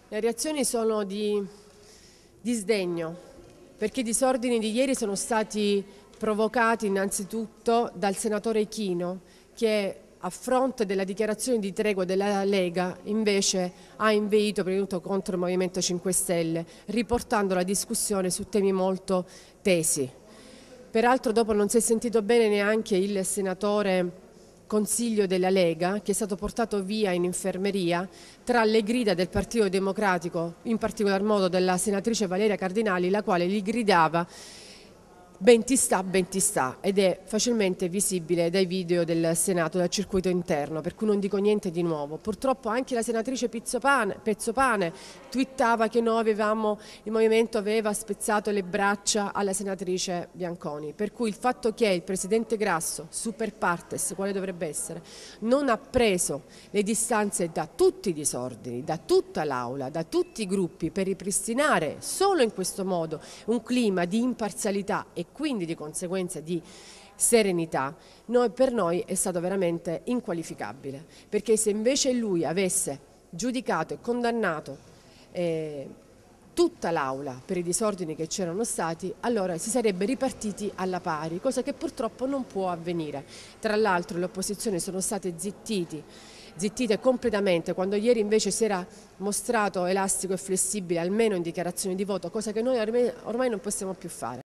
Le reazioni sono di sdegno, perché i disordini di ieri sono stati provocati innanzitutto dal senatore Ichino, che a fronte della dichiarazione di tregua della Lega invece ha inveito prima di tutto contro il Movimento 5 Stelle, riportando la discussione su temi molto tesi. Peraltro dopo non si è sentito bene neanche il senatore consiglio della Lega, che è stato portato via in infermeria tra le grida del Partito Democratico, in particolar modo della senatrice Valeria Cardinali, la quale gli gridava ben ti sta, ed è facilmente visibile dai video del Senato, dal circuito interno, per cui non dico niente di nuovo. Purtroppo anche la senatrice Pezzopane twittava che il Movimento aveva spezzato le braccia alla senatrice Bianconi, per cui il fatto che il Presidente Grasso, super partes, quale dovrebbe essere, non ha preso le distanze da tutti i disordini, da tutta l'Aula, da tutti i gruppi, per ripristinare solo in questo modo un clima di imparzialità e quindi di conseguenza di serenità, per noi è stato veramente inqualificabile, perché se invece lui avesse giudicato e condannato tutta l'Aula per i disordini che c'erano stati, allora si sarebbe ripartiti alla pari, cosa che purtroppo non può avvenire. Tra l'altro le opposizioni sono state zittite completamente, quando ieri invece si era mostrato elastico e flessibile, almeno in dichiarazione di voto, cosa che noi ormai non possiamo più fare.